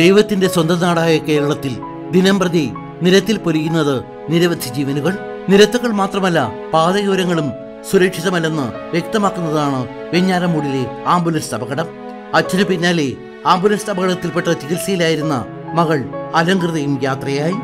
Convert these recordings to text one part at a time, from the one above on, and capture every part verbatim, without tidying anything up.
ദൈവത്തിന്റെ സ്വന്തം നാടായ കേരളത്തിൽ ദിനംപ്രതി നിരത്തിൽ പൊലിയുന്നത് നിരവധി ജീവനുകൾ. നിരത്തുകൾ മാത്രമല്ല, പാതയോരങ്ങളും സുരക്ഷിതമല്ലെന്ന് വ്യക്തമാക്കുന്നതാണ് വെഞ്ഞാറമൂടിലെ ആംബുലൻസ് അപകടം. അച്ഛനു പിന്നാലെ ആംബുലൻസ് അപകടത്തിൽപ്പെട്ട ചികിത്സയിലായിരുന്ന മകൾ അലങ്കൃതയും യാത്രയായി.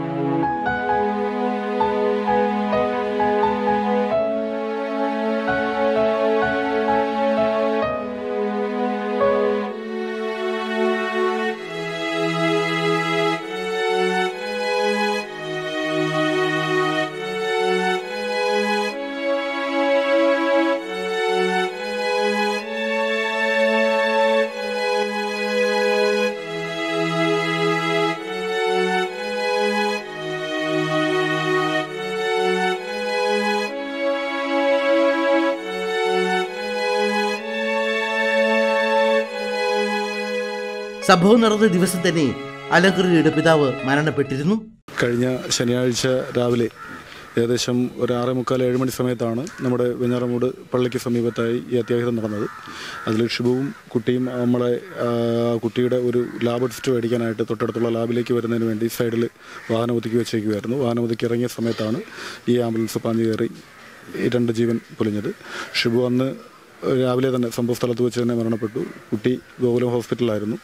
സംഭവം നടന്ന ദിവസം തന്നെ അലങ്കൃതയുടെ പിതാവ് മരണപ്പെട്ടിരുന്നു. കഴിഞ്ഞ ശനിയാഴ്ച രാവിലെ ഏകദേശം ഒരു ആറേ മുക്കാൽ ഏഴ് മണി സമയത്താണ് നമ്മുടെ വെഞ്ഞാറമൂട് പള്ളിക്ക് സമീപത്തായി ഈ അത്യാഹിതം നടന്നത്. അതിൽ ഷിബുവും കുട്ടിയും നമ്മളെ കുട്ടിയുടെ ഒരു ലാബ് ടെസ്റ്റ് മേടിക്കാനായിട്ട് തൊട്ടടുത്തുള്ള ലാബിലേക്ക് വരുന്നതിന് വേണ്ടി സൈഡിൽ വാഹനം ഒതുക്കി വെച്ചേക്കുമായിരുന്നു. വാഹനം ഒതുക്കി ഇറങ്ങിയ സമയത്താണ് ഈ ആംബുലൻസ് പാഞ്ഞു കയറി രണ്ട് ജീവൻ പൊലിഞ്ഞത്. ഷിബു അന്ന് രാവിലെ തന്നെ സംഭവ സ്ഥലത്ത് വെച്ച് തന്നെ മരണപ്പെട്ടു. കുട്ടി ഗോകുലം ഹോസ്പിറ്റലിലായിരുന്നു.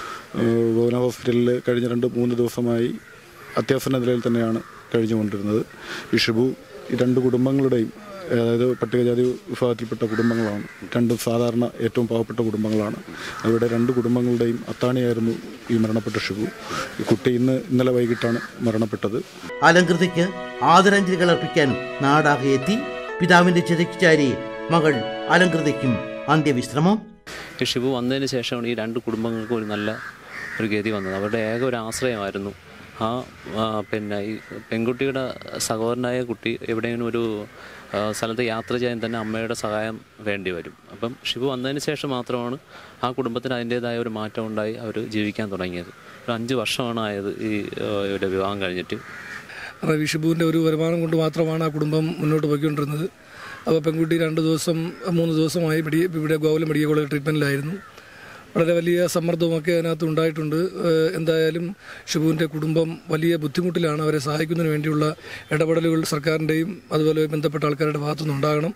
ഗോകുലം ഹോസ്പിറ്റലിൽ കഴിഞ്ഞ രണ്ട് മൂന്ന് ദിവസമായി അത്യാസന്ന നിലയിൽ തന്നെയാണ് കഴിഞ്ഞുകൊണ്ടിരുന്നത്. ഈ ഷിബു ഈ രണ്ട് കുടുംബങ്ങളുടെയും, അതായത് പട്ടികജാതി വിഭാഗത്തിൽപ്പെട്ട കുടുംബങ്ങളാണ്. രണ്ടും സാധാരണ ഏറ്റവും പാവപ്പെട്ട കുടുംബങ്ങളാണ്. അവരുടെ രണ്ട് കുടുംബങ്ങളുടെയും അത്താണിയായിരുന്നു ഈ മരണപ്പെട്ട ഷിബു. ഈ കുട്ടി ഇന്ന് ഇന്നലെ വൈകിട്ടാണ് മരണപ്പെട്ടത്. അലങ്കൃതയ്ക്ക് ആദരാഞ്ജലികൾ അർപ്പിക്കാൻ നാടാകെ എത്തി. പിതാവിന്റെ ചിതയ്ക്ക് ചാരി മകൾ അലങ്കൃതയ്ക്കും അന്ത്യവിശ്രമം. ഈ ഷിബു വന്നതിന് ശേഷമാണ് ഈ രണ്ട് കുടുംബങ്ങൾക്കും ഒരു നല്ല ഒരു ഗതി വന്നത്. അവരുടെ ഏക ഒരു ആശ്രയമായിരുന്നു ആ പിന്നെ ഈ പെൺകുട്ടിയുടെ സഹോദരനായ കുട്ടി എവിടെയെങ്കിലും ഒരു സ്ഥലത്ത് യാത്ര ചെയ്യാൻ തന്നെ അമ്മയുടെ സഹായം വേണ്ടി വരും. അപ്പം ഷിബു വന്നതിന് ശേഷം മാത്രമാണ് ആ കുടുംബത്തിന് അതിൻ്റേതായ ഒരു മാറ്റം ഉണ്ടായി അവർ ജീവിക്കാൻ തുടങ്ങിയത്. ഒരു അഞ്ച് വർഷമാണ് ആയത് ഈ ഇവരുടെ വിവാഹം കഴിഞ്ഞിട്ട്. അപ്പോൾ ഈ ഷിബുവിൻ്റെ ഒരു വരുമാനം കൊണ്ട് മാത്രമാണ് ആ കുടുംബം മുന്നോട്ട് പോയിക്കൊണ്ടിരുന്നത്. അപ്പോൾ പെൺകുട്ടി രണ്ട് ദിവസം മൂന്ന് ദിവസമായി മെഡി ഇവിടെ ഗോകുലം മെഡിക്കൽ കോളേജ് ട്രീറ്റ്മെൻറ്റിലായിരുന്നു. വളരെ വലിയ സമ്മർദ്ദവുമൊക്കെ അതിനകത്ത് ഉണ്ടായിട്ടുണ്ട്. എന്തായാലും ഷിബുവിൻ്റെ കുടുംബം വലിയ ബുദ്ധിമുട്ടിലാണ്. അവരെ സഹായിക്കുന്നതിന് വേണ്ടിയുള്ള ഇടപെടലുകൾ സർക്കാരിൻ്റെയും അതുപോലെ ബന്ധപ്പെട്ട ആൾക്കാരുടെ ഭാഗത്തുനിന്ന് ഉണ്ടാകണം.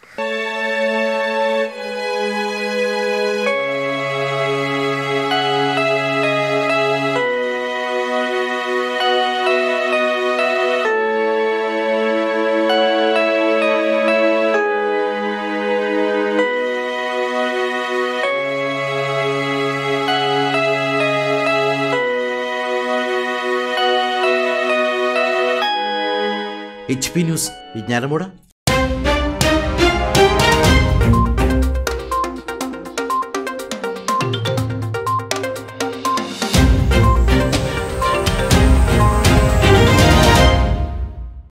H P news Venjaramoodu.